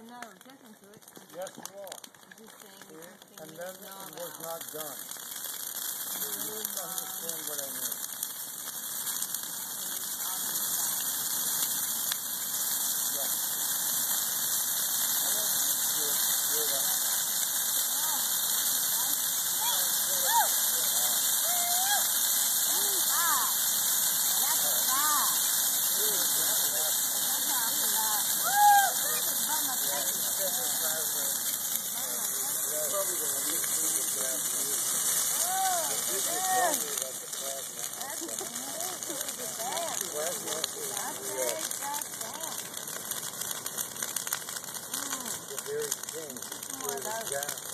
I'm not objecting to it. Yes, you are. I'm just saying See? something And you then know it was about. not done. You didn't understand what I mean. Yes. I don't do that. Very thin.